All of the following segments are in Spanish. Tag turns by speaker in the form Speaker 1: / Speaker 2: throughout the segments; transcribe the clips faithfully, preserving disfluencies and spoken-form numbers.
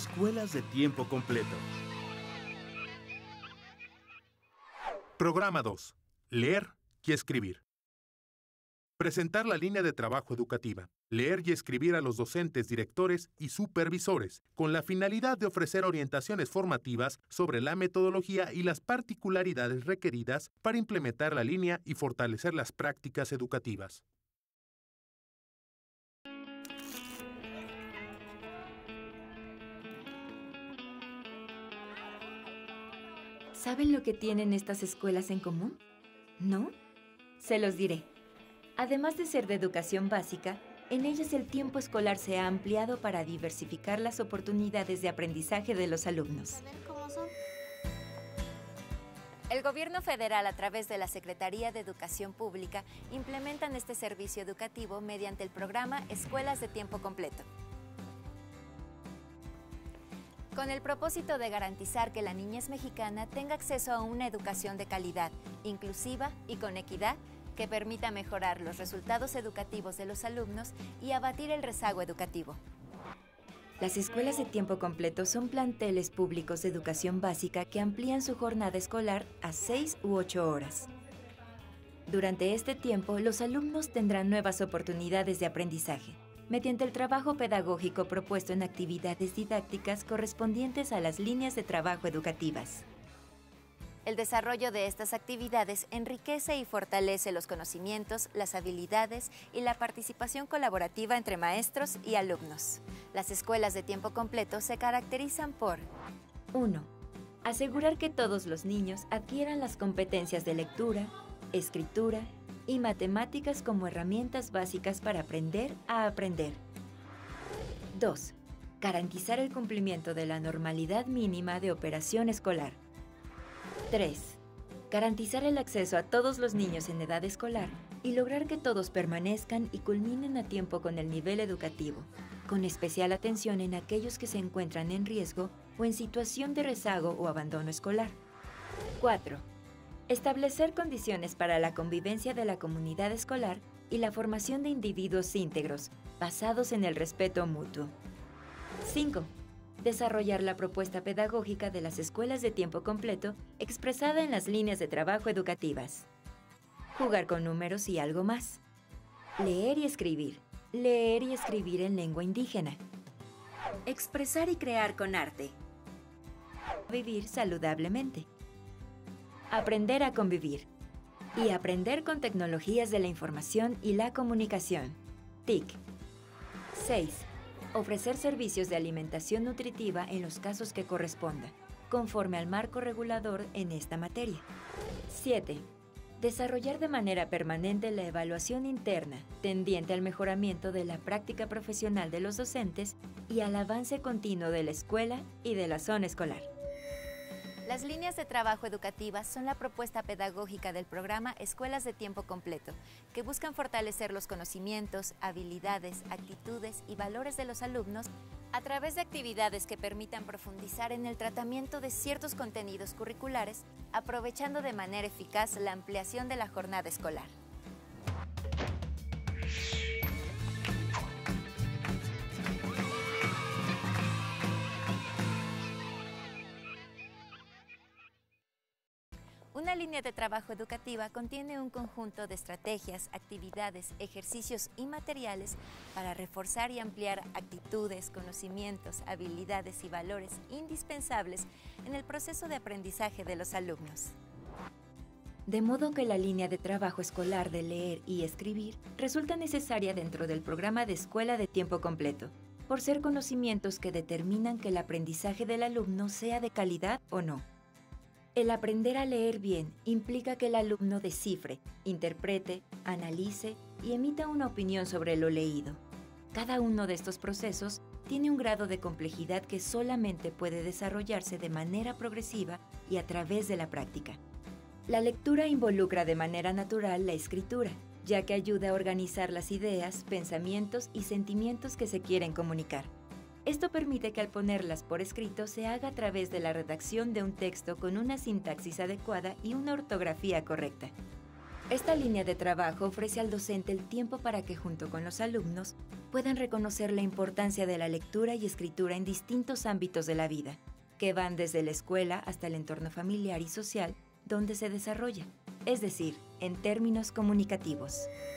Speaker 1: Escuelas de tiempo completo.
Speaker 2: Programa dos. Leer y escribir. Presentar la línea de trabajo educativa. Leer y escribir a los docentes, directores y supervisores, con la finalidad de ofrecer orientaciones formativas sobre la metodología y las particularidades requeridas para implementar la línea y fortalecer las prácticas educativas.
Speaker 3: ¿Saben lo que tienen estas escuelas en común? ¿No? Se los diré. Además de ser de educación básica, en ellas el tiempo escolar se ha ampliado para diversificar las oportunidades de aprendizaje de los alumnos.
Speaker 4: El gobierno federal, a través de la Secretaría de Educación Pública, implementan este servicio educativo mediante el programa Escuelas de Tiempo Completo, con el propósito de garantizar que la niñez mexicana tenga acceso a una educación de calidad, inclusiva y con equidad, que permita mejorar los resultados educativos de los alumnos y abatir el rezago educativo.
Speaker 3: Las escuelas de tiempo completo son planteles públicos de educación básica que amplían su jornada escolar a seis u ocho horas. Durante este tiempo, los alumnos tendrán nuevas oportunidades de aprendizaje, mediante el trabajo pedagógico propuesto en actividades didácticas correspondientes a las líneas de trabajo educativas.
Speaker 4: El desarrollo de estas actividades enriquece y fortalece los conocimientos, las habilidades y la participación colaborativa entre maestros y alumnos. Las escuelas de tiempo completo se caracterizan por
Speaker 3: uno. Asegurar que todos los niños adquieran las competencias de lectura, escritura y matemáticas como herramientas básicas para aprender a aprender. dos. Garantizar el cumplimiento de la normalidad mínima de operación escolar. tres. Garantizar el acceso a todos los niños en edad escolar y lograr que todos permanezcan y culminen a tiempo con el nivel educativo, con especial atención en aquellos que se encuentran en riesgo o en situación de rezago o abandono escolar. cuatro. Establecer condiciones para la convivencia de la comunidad escolar y la formación de individuos íntegros, basados en el respeto mutuo. cinco. Desarrollar la propuesta pedagógica de las escuelas de tiempo completo expresada en las líneas de trabajo educativas. Jugar con números y algo más. Leer y escribir. Leer y escribir en lengua indígena. Expresar y crear con arte. Vivir saludablemente. Aprender a convivir. Y aprender con tecnologías de la información y la comunicación. T I C. seis. Ofrecer servicios de alimentación nutritiva en los casos que corresponda, conforme al marco regulador en esta materia. siete. Desarrollar de manera permanente la evaluación interna, tendiente al mejoramiento de la práctica profesional de los docentes y al avance continuo de la escuela y de la zona escolar.
Speaker 4: Las líneas de trabajo educativas son la propuesta pedagógica del programa Escuelas de Tiempo Completo, que buscan fortalecer los conocimientos, habilidades, actitudes y valores de los alumnos a través de actividades que permitan profundizar en el tratamiento de ciertos contenidos curriculares, aprovechando de manera eficaz la ampliación de la jornada escolar. Una línea de trabajo educativa contiene un conjunto de estrategias, actividades, ejercicios y materiales para reforzar y ampliar actitudes, conocimientos, habilidades y valores indispensables en el proceso de aprendizaje de los alumnos.
Speaker 3: De modo que la línea de trabajo escolar de leer y escribir resulta necesaria dentro del programa de escuela de tiempo completo, por ser conocimientos que determinan que el aprendizaje del alumno sea de calidad o no. El aprender a leer bien implica que el alumno descifre, interprete, analice y emita una opinión sobre lo leído. Cada uno de estos procesos tiene un grado de complejidad que solamente puede desarrollarse de manera progresiva y a través de la práctica. La lectura involucra de manera natural la escritura, ya que ayuda a organizar las ideas, pensamientos y sentimientos que se quieren comunicar. Esto permite que al ponerlas por escrito se haga a través de la redacción de un texto con una sintaxis adecuada y una ortografía correcta. Esta línea de trabajo ofrece al docente el tiempo para que junto con los alumnos puedan reconocer la importancia de la lectura y escritura en distintos ámbitos de la vida, que van desde la escuela hasta el entorno familiar y social donde se desarrolla, es decir, en términos comunicativos.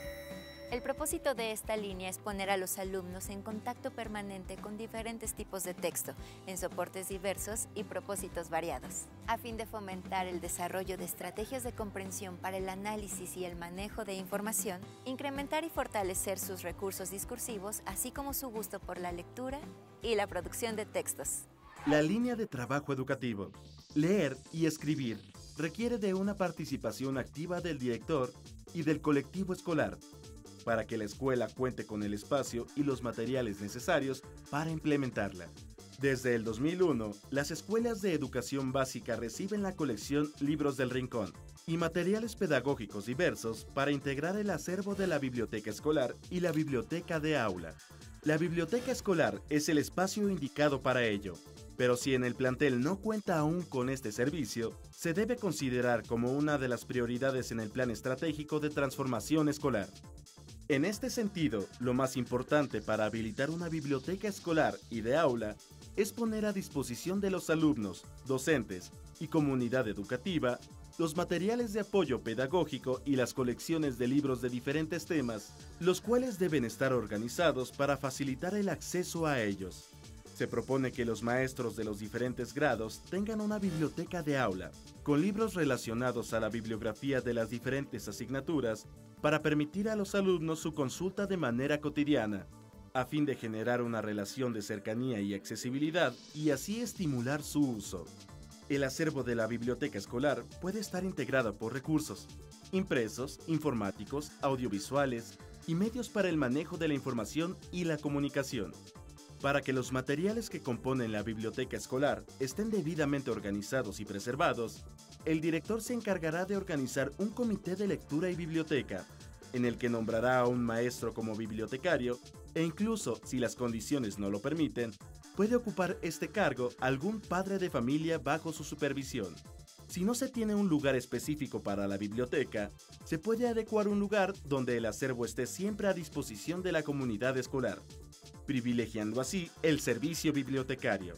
Speaker 4: El propósito de esta línea es poner a los alumnos en contacto permanente con diferentes tipos de texto, en soportes diversos y propósitos variados, a fin de fomentar el desarrollo de estrategias de comprensión para el análisis y el manejo de información, incrementar y fortalecer sus recursos discursivos, así como su gusto por la lectura y la producción de textos.
Speaker 1: La línea de trabajo educativo, leer y escribir, requiere de una participación activa del director y del colectivo escolar, para que la escuela cuente con el espacio y los materiales necesarios para implementarla. Desde el dos mil uno, las escuelas de educación básica reciben la colección Libros del Rincón y materiales pedagógicos diversos para integrar el acervo de la biblioteca escolar y la biblioteca de aula. La biblioteca escolar es el espacio indicado para ello, pero si en el plantel no cuenta aún con este servicio, se debe considerar como una de las prioridades en el plan estratégico de transformación escolar. En este sentido, lo más importante para habilitar una biblioteca escolar y de aula es poner a disposición de los alumnos, docentes y comunidad educativa los materiales de apoyo pedagógico y las colecciones de libros de diferentes temas, los cuales deben estar organizados para facilitar el acceso a ellos. Se propone que los maestros de los diferentes grados tengan una biblioteca de aula, con libros relacionados a la bibliografía de las diferentes asignaturas, para permitir a los alumnos su consulta de manera cotidiana, a fin de generar una relación de cercanía y accesibilidad y así estimular su uso. El acervo de la biblioteca escolar puede estar integrado por recursos impresos, informáticos, audiovisuales y medios para el manejo de la información y la comunicación. Para que los materiales que componen la biblioteca escolar estén debidamente organizados y preservados, el director se encargará de organizar un comité de lectura y biblioteca, en el que nombrará a un maestro como bibliotecario e incluso, si las condiciones no lo permiten, puede ocupar este cargo algún padre de familia bajo su supervisión. Si no se tiene un lugar específico para la biblioteca, se puede adecuar un lugar donde el acervo esté siempre a disposición de la comunidad escolar, privilegiando así el servicio bibliotecario.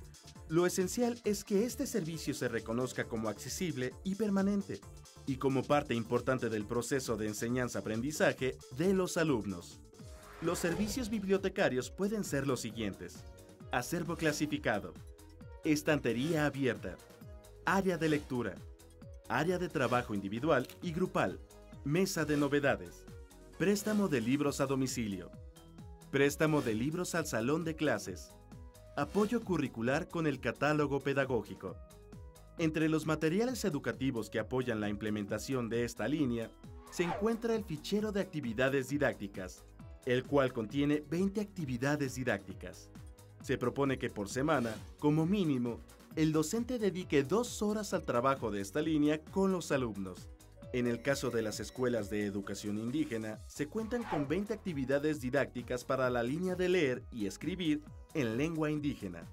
Speaker 1: Lo esencial es que este servicio se reconozca como accesible y permanente, y como parte importante del proceso de enseñanza-aprendizaje de los alumnos. Los servicios bibliotecarios pueden ser los siguientes: acervo clasificado, estantería abierta, área de lectura, área de trabajo individual y grupal, mesa de novedades, préstamo de libros a domicilio, préstamo de libros al salón de clases, apoyo curricular con el catálogo pedagógico. Entre los materiales educativos que apoyan la implementación de esta línea, se encuentra el fichero de actividades didácticas, el cual contiene veinte actividades didácticas. Se propone que por semana, como mínimo, el docente dedique dos horas al trabajo de esta línea con los alumnos. En el caso de las escuelas de educación indígena, se cuentan con veinte actividades didácticas para la línea de leer y escribir en lengua indígena.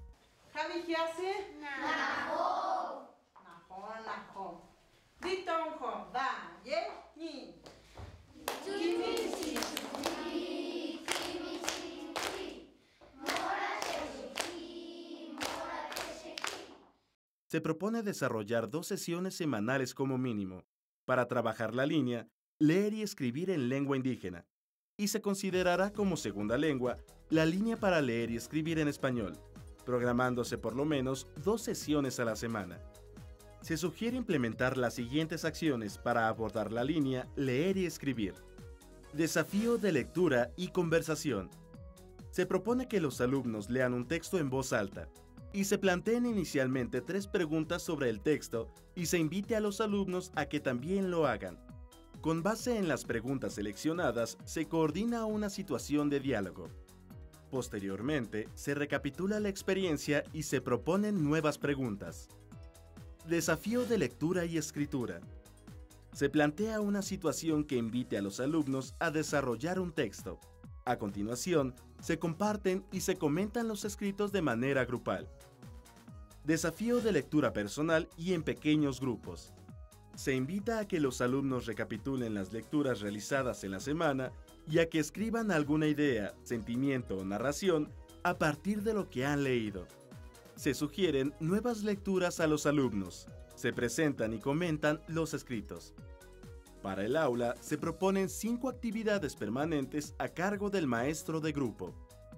Speaker 1: Se propone desarrollar dos sesiones semanales como mínimo, para trabajar la línea, leer y escribir en lengua indígena, y se considerará como segunda lengua la línea para leer y escribir en español, programándose por lo menos dos sesiones a la semana. Se sugiere implementar las siguientes acciones para abordar la línea leer y escribir. Desafío de lectura y conversación. Se propone que los alumnos lean un texto en voz alta, y se planteen inicialmente tres preguntas sobre el texto y se invite a los alumnos a que también lo hagan. Con base en las preguntas seleccionadas, se coordina una situación de diálogo. Posteriormente, se recapitula la experiencia y se proponen nuevas preguntas. Desafío de lectura y escritura. Se plantea una situación que invite a los alumnos a desarrollar un texto. A continuación, se comparten y se comentan los escritos de manera grupal. Desafío de lectura personal y en pequeños grupos. Se invita a que los alumnos recapitulen las lecturas realizadas en la semana y a que escriban alguna idea, sentimiento o narración a partir de lo que han leído. Se sugieren nuevas lecturas a los alumnos. Se presentan y comentan los escritos. Para el aula, se proponen cinco actividades permanentes a cargo del maestro de grupo.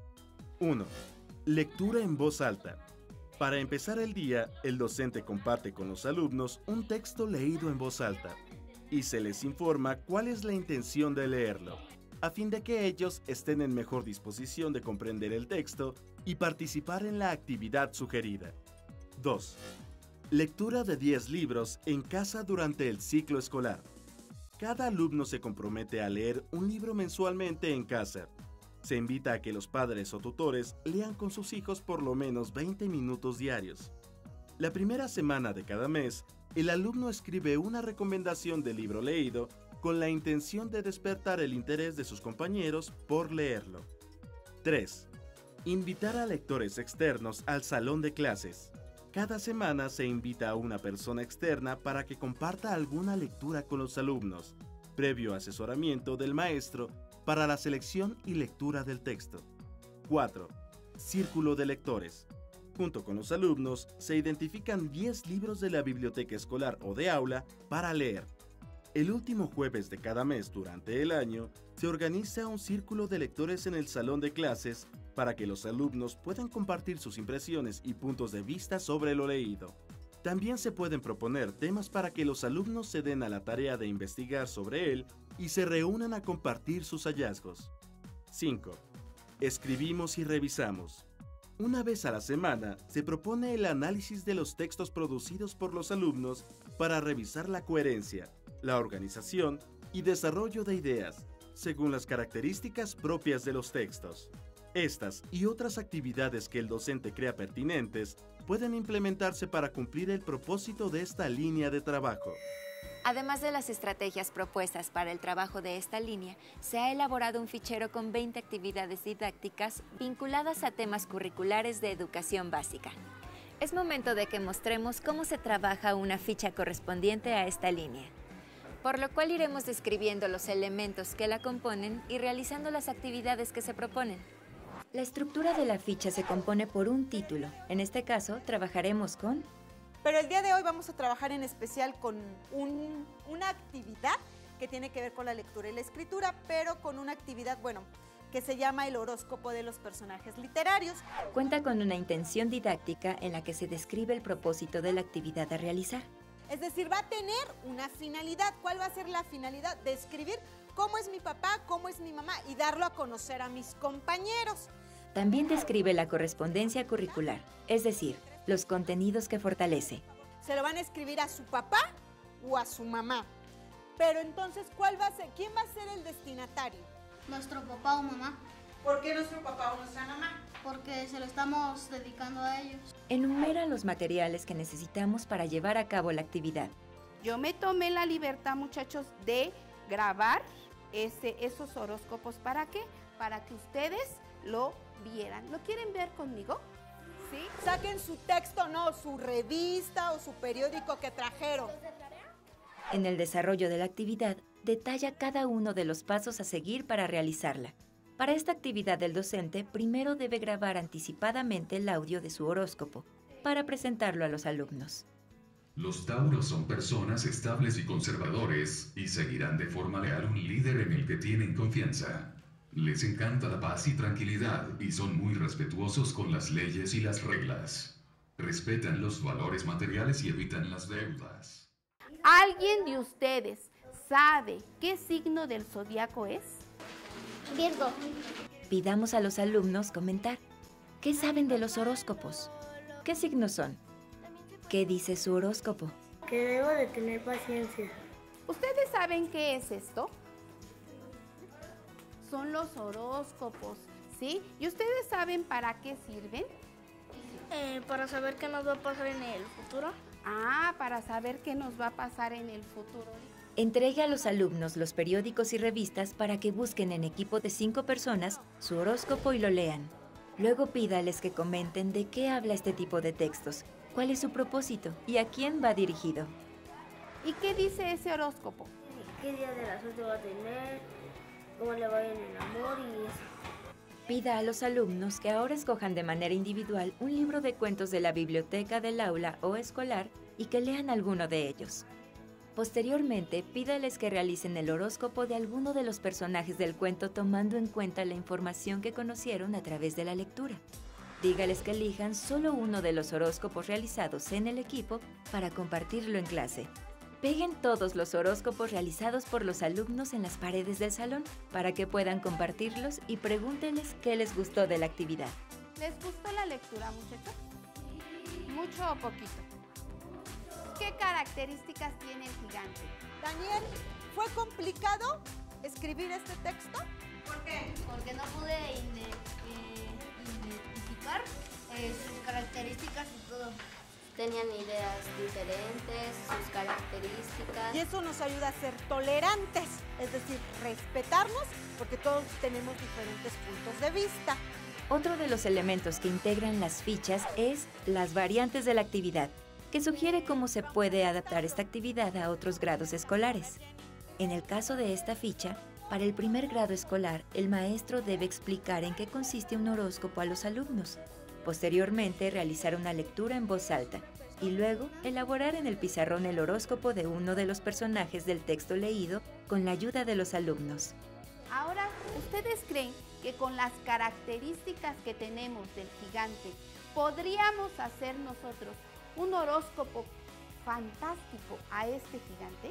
Speaker 1: uno. Lectura en voz alta. Para empezar el día, el docente comparte con los alumnos un texto leído en voz alta y se les informa cuál es la intención de leerlo, a fin de que ellos estén en mejor disposición de comprender el texto y participar en la actividad sugerida. dos. Lectura de diez libros en casa durante el ciclo escolar. Cada alumno se compromete a leer un libro mensualmente en casa. Se invita a que los padres o tutores lean con sus hijos por lo menos veinte minutos diarios. La primera semana de cada mes, el alumno escribe una recomendación del libro leído con la intención de despertar el interés de sus compañeros por leerlo. tres. Invitar a lectores externos al salón de clases. Cada semana se invita a una persona externa para que comparta alguna lectura con los alumnos, previo asesoramiento del maestro para la selección y lectura del texto. cuatro. Círculo de lectores. Junto con los alumnos, se identifican diez libros de la biblioteca escolar o de aula para leer. El último jueves de cada mes durante el año, se organiza un círculo de lectores en el salón de clases para que los alumnos puedan compartir sus impresiones y puntos de vista sobre lo leído. También se pueden proponer temas para que los alumnos se den a la tarea de investigar sobre él y se reúnan a compartir sus hallazgos. cinco. Escribimos y revisamos. Una vez a la semana, se propone el análisis de los textos producidos por los alumnos para revisar la coherencia, la organización y desarrollo de ideas, según las características propias de los textos. Estas y otras actividades que el docente crea pertinentes pueden implementarse para cumplir el propósito de esta línea de trabajo.
Speaker 4: Además de las estrategias propuestas para el trabajo de esta línea, se ha elaborado un fichero con veinte actividades didácticas vinculadas a temas curriculares de educación básica. Es momento de que mostremos cómo se trabaja una ficha correspondiente a esta línea, por lo cual iremos describiendo los elementos que la componen y realizando las actividades que se proponen.
Speaker 3: La estructura de la ficha se compone por un título. En este caso, trabajaremos con...
Speaker 5: Pero el día de hoy vamos a trabajar en especial con un, una actividad que tiene que ver con la lectura y la escritura, pero con una actividad, bueno, que se llama el horóscopo de los personajes literarios.
Speaker 3: Cuenta con una intención didáctica en la que se describe el propósito de la actividad a realizar.
Speaker 5: Es decir, va a tener una finalidad. ¿Cuál va a ser la finalidad? Describir cómo es mi papá, cómo es mi mamá y darlo a conocer a mis compañeros.
Speaker 3: También describe la correspondencia curricular, es decir, los contenidos que fortalece.
Speaker 5: Se lo van a escribir a su papá o a su mamá. Pero entonces, ¿cuál va a ser? ¿Quién va a ser el destinatario?
Speaker 6: Nuestro papá o mamá.
Speaker 5: ¿Por qué nuestro papá o nuestra mamá?
Speaker 6: Porque se lo estamos dedicando a ellos.
Speaker 3: Enumera los materiales que necesitamos para llevar a cabo la actividad.
Speaker 7: Yo me tomé la libertad, muchachos, de grabar ese, esos horóscopos. ¿Para qué? Para que ustedes lo vieran. ¿Lo quieren ver conmigo? ¿Sí?
Speaker 5: Saquen su texto, no, su revista o su periódico que trajeron.
Speaker 3: En el desarrollo de la actividad, detalla cada uno de los pasos a seguir para realizarla. Para esta actividad, el docente primero debe grabar anticipadamente el audio de su horóscopo para presentarlo a los alumnos.
Speaker 8: Los tauros son personas estables y conservadores y seguirán de forma leal un líder en el que tienen confianza. Les encanta la paz y tranquilidad y son muy respetuosos con las leyes y las reglas. Respetan los valores materiales y evitan las deudas.
Speaker 7: ¿Alguien de ustedes sabe qué signo del zodiaco es?
Speaker 6: Virgo.
Speaker 3: Pidamos a los alumnos comentar. ¿Qué saben de los horóscopos? ¿Qué signos son? ¿Qué dice su horóscopo?
Speaker 9: Que debo de tener paciencia.
Speaker 7: ¿Ustedes saben qué es esto? Son los horóscopos, ¿sí? ¿Y ustedes saben para qué sirven?
Speaker 9: Eh, para saber qué nos va a pasar en el futuro.
Speaker 7: Ah, para saber qué nos va a pasar en el futuro.
Speaker 3: Entregue a los alumnos los periódicos y revistas para que busquen en equipo de cinco personas su horóscopo y lo lean. Luego pídales que comenten de qué habla este tipo de textos, cuál es su propósito y a quién va dirigido.
Speaker 7: ¿Y qué dice ese horóscopo?
Speaker 9: ¿Qué día de la suerte va a tener? ¿Cómo le va a ir en el amor y eso?
Speaker 3: Pida a los alumnos que ahora escojan de manera individual un libro de cuentos de la biblioteca del aula o escolar y que lean alguno de ellos. Posteriormente, pídales que realicen el horóscopo de alguno de los personajes del cuento tomando en cuenta la información que conocieron a través de la lectura. Dígales que elijan solo uno de los horóscopos realizados en el equipo para compartirlo en clase. Peguen todos los horóscopos realizados por los alumnos en las paredes del salón para que puedan compartirlos y pregúntenles qué les gustó de la actividad.
Speaker 7: ¿Les gustó la lectura, muchachos? ¿Mucho o poquito? ¿Qué características tiene el gigante?
Speaker 5: Daniel, ¿fue complicado escribir este texto?
Speaker 6: ¿Por qué? Porque no pude ide- eh, identificar eh, sus características y todo.
Speaker 9: Tenían ideas diferentes, sus características.
Speaker 5: Y eso nos ayuda a ser tolerantes, es decir, respetarnos, porque todos tenemos diferentes puntos de vista.
Speaker 3: Otro de los elementos que integran las fichas es las variantes de la actividad, que sugiere cómo se puede adaptar esta actividad a otros grados escolares. En el caso de esta ficha, para el primer grado escolar, el maestro debe explicar en qué consiste un horóscopo a los alumnos. Posteriormente, realizar una lectura en voz alta y luego elaborar en el pizarrón el horóscopo de uno de los personajes del texto leído con la ayuda de los alumnos.
Speaker 7: Ahora, ¿ustedes creen que con las características que tenemos del gigante podríamos hacer nosotros un horóscopo fantástico a este gigante?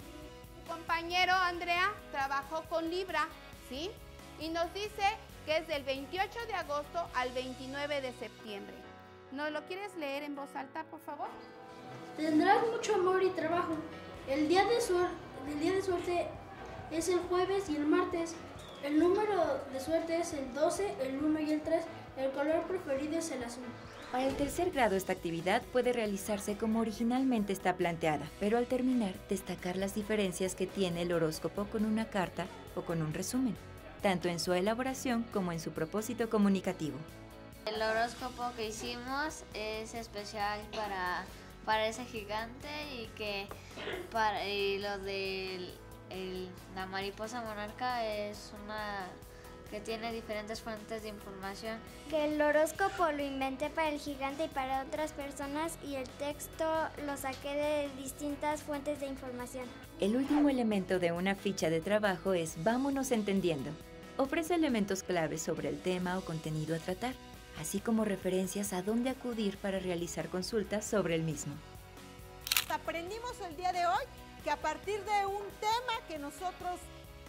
Speaker 7: Tu compañero Andrea trabajó con Libra, ¿sí? Y nos dice que es del veintiocho de agosto al veintinueve de septiembre. ¿Nos lo quieres leer en voz alta, por favor?
Speaker 10: Tendrás mucho amor y trabajo. El día de, suer el día de suerte es el jueves y el martes. El número de suerte es el doce, el uno y el tres. El color preferido es el azul.
Speaker 3: Para el tercer grado, esta actividad puede realizarse como originalmente está planteada, pero al terminar, destacar las diferencias que tiene el horóscopo con una carta o con un resumen, tanto en su elaboración como en su propósito comunicativo.
Speaker 11: El horóscopo que hicimos es especial para, para ese gigante y que para y lo de la mariposa monarca es una que tiene diferentes fuentes de información.
Speaker 12: Que el horóscopo lo inventé para el gigante y para otras personas y el texto lo saqué de distintas fuentes de información.
Speaker 3: El último elemento de una ficha de trabajo es Vámonos entendiendo. Ofrece elementos claves sobre el tema o contenido a tratar, así como referencias a dónde acudir para realizar consultas sobre el mismo.
Speaker 5: Aprendimos el día de hoy que a partir de un tema que nosotros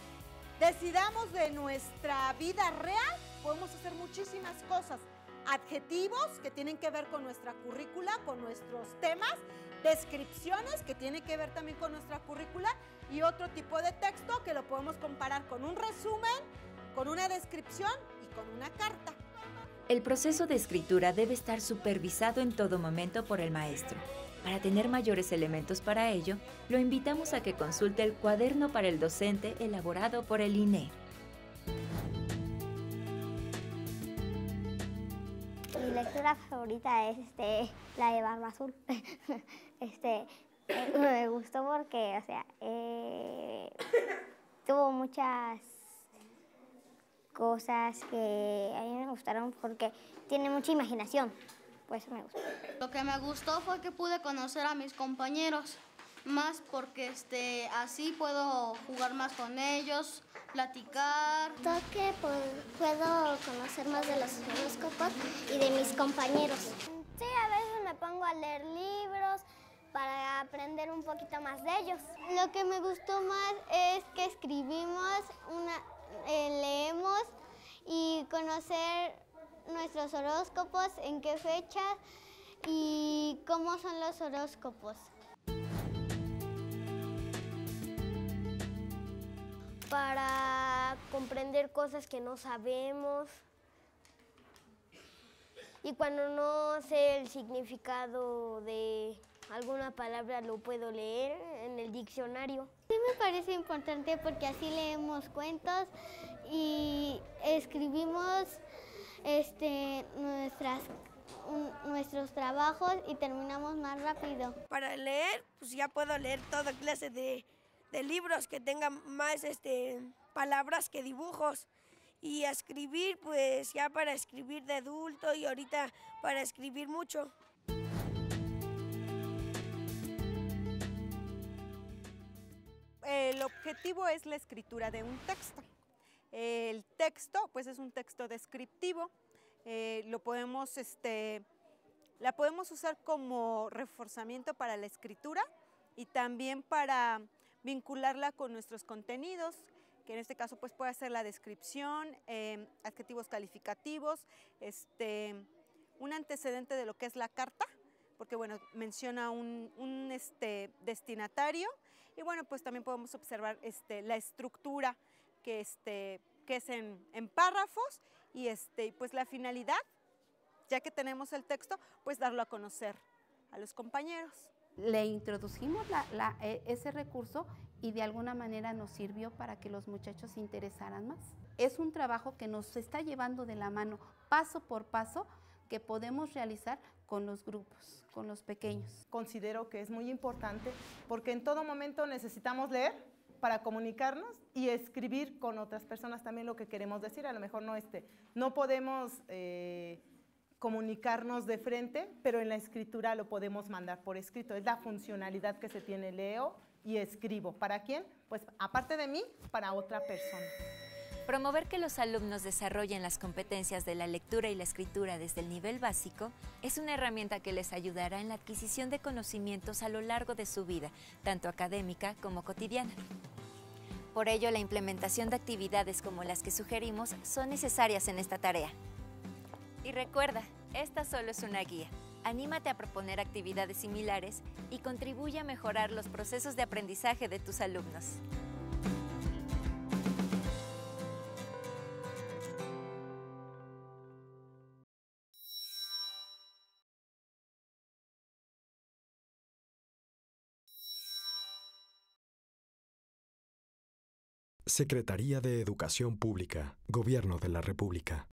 Speaker 5: decidamos de nuestra vida real, podemos hacer muchísimas cosas. Adjetivos que tienen que ver con nuestra currícula, con nuestros temas, descripciones que tienen que ver también con nuestra currícula y otro tipo de texto que lo podemos comparar con un resumen, con una descripción y con una carta.
Speaker 3: El proceso de escritura debe estar supervisado en todo momento por el maestro. Para tener mayores elementos para ello, lo invitamos a que consulte el cuaderno para el docente elaborado por el I N E.
Speaker 12: Mi lectura favorita es este, la de Barba Azul. este, eh, me gustó porque, o sea, eh, tuvo muchas cosas que a mí me gustaron porque tiene mucha imaginación. Pues me gustó.
Speaker 6: Lo que me gustó fue que pude conocer a mis compañeros más porque este, así puedo jugar más con ellos, platicar.
Speaker 12: Que puedo conocer más de los horóscopos y de mis compañeros. Sí, a veces me pongo a leer libros para aprender un poquito más de ellos. Lo que me gustó más es que escribimos, una, eh, leemos y conocer nuestros horóscopos, en qué fecha y cómo son los horóscopos. Para comprender cosas que no sabemos y cuando no sé el significado de alguna palabra lo puedo leer en el diccionario. Sí me parece importante porque así leemos cuentos y escribimos Este, nuestras, un, nuestros trabajos y terminamos más rápido.
Speaker 13: Para leer, pues ya puedo leer toda clase de, de libros que tengan más este, palabras que dibujos. Y a escribir, pues ya para escribir de adulto y ahorita para escribir mucho.
Speaker 5: El objetivo es la escritura de un texto. El texto, pues es un texto descriptivo. Eh, lo podemos, este, la podemos usar como reforzamiento para la escritura y también para vincularla con nuestros contenidos, que en este caso pues puede ser la descripción, eh, adjetivos calificativos, este, un antecedente de lo que es la carta, porque bueno, menciona un, un este, destinatario, y bueno, pues también podemos observar este, la estructura que, este, que es en, en párrafos, y este, pues la finalidad, ya que tenemos el texto, pues darlo a conocer a los compañeros.
Speaker 7: Le introdujimos la, la, ese recurso y de alguna manera nos sirvió para que los muchachos se interesaran más. Es un trabajo que nos está llevando de la mano paso por paso que podemos realizar con los grupos, con los pequeños.
Speaker 14: Considero que es muy importante porque en todo momento necesitamos leer para comunicarnos y escribir con otras personas también lo que queremos decir. A lo mejor no, este, no podemos eh, comunicarnos de frente, pero en la escritura lo podemos mandar por escrito. Es la funcionalidad que se tiene, leo y escribo. ¿Para quién? Pues aparte de mí, para otra persona.
Speaker 3: Promover que los alumnos desarrollen las competencias de la lectura y la escritura desde el nivel básico es una herramienta que les ayudará en la adquisición de conocimientos a lo largo de su vida, tanto académica como cotidiana. Por ello, la implementación de actividades como las que sugerimos son necesarias en esta tarea. Y recuerda, esta solo es una guía. Anímate a proponer actividades similares y contribuye a mejorar los procesos de aprendizaje de tus alumnos.
Speaker 15: Secretaría de Educación Pública, Gobierno de la República.